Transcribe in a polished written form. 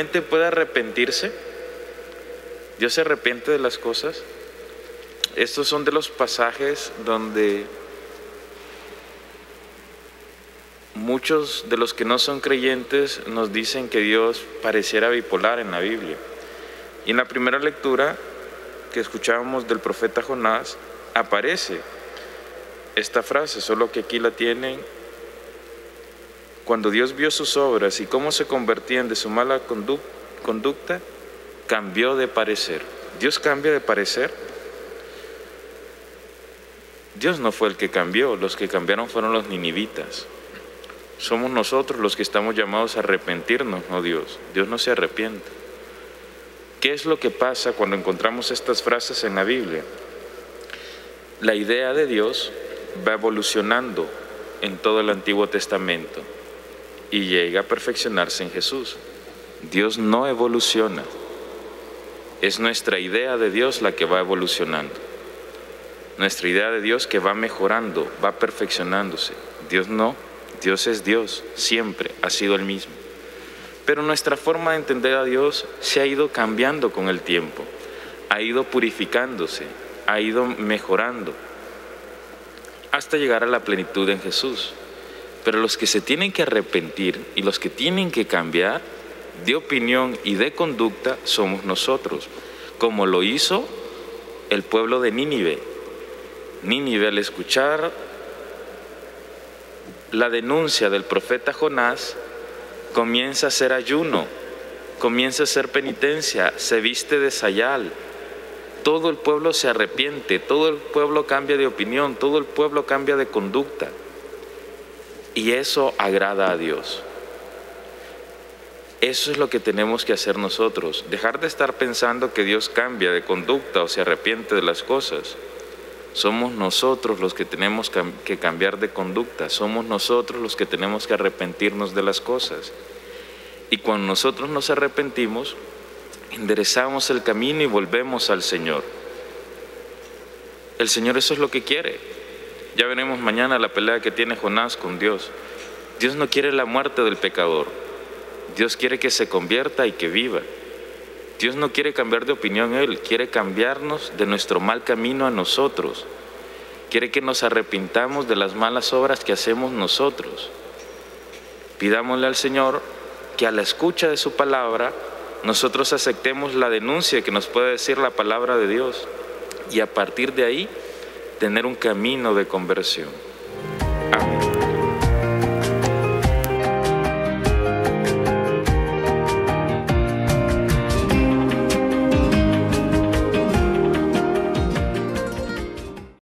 realmente puede arrepentirse? ¿Dios se arrepiente de las cosas? Estos son de los pasajes donde muchos de los que no son creyentes nos dicen que Dios pareciera bipolar en la Biblia. Y en la primera lectura que escuchábamos del profeta Jonás aparece esta frase, solo que aquí la tienen: cuando Dios vio sus obras y cómo se convertían de su mala conducta, cambió de parecer. ¿Dios cambia de parecer? Dios no fue el que cambió, los que cambiaron fueron los ninivitas. Somos nosotros los que estamos llamados a arrepentirnos, no Dios. Dios no se arrepiente. ¿Qué es lo que pasa cuando encontramos estas frases en la Biblia? La idea de Dios va evolucionando en todo el Antiguo Testamento y llega a perfeccionarse en Jesús. Dios no evoluciona. Es nuestra idea de Dios la que va evolucionando. Nuestra idea de Dios que va mejorando, va perfeccionándose. Dios no. Dios es Dios, siempre ha sido el mismo. Pero nuestra forma de entender a Dios se ha ido cambiando con el tiempo, ha ido purificándose, ha ido mejorando, hasta llegar a la plenitud en Jesús. Pero los que se tienen que arrepentir y los que tienen que cambiar de opinión y de conducta somos nosotros, como lo hizo el pueblo de Nínive. Nínive, al escuchar la denuncia del profeta Jonás, comienza a hacer ayuno, comienza a hacer penitencia, se viste de sayal. Todo el pueblo se arrepiente, todo el pueblo cambia de opinión, todo el pueblo cambia de conducta. Y eso agrada a Dios. Eso es lo que tenemos que hacer nosotros, dejar de estar pensando que Dios cambia de conducta o se arrepiente de las cosas. Somos nosotros los que tenemos que cambiar de conducta, somos nosotros los que tenemos que arrepentirnos de las cosas. Y cuando nosotros nos arrepentimos, enderezamos el camino y volvemos al Señor. El Señor eso es lo que quiere. Ya veremos mañana la pelea que tiene Jonás con Dios. Dios no quiere la muerte del pecador. Dios quiere que se convierta y que viva. Dios no quiere cambiar de opinión Él, quiere cambiarnos de nuestro mal camino a nosotros. Quiere que nos arrepintamos de las malas obras que hacemos nosotros. Pidámosle al Señor que a la escucha de su palabra nosotros aceptemos la denuncia que nos puede decir la palabra de Dios y a partir de ahí tener un camino de conversión. Amén.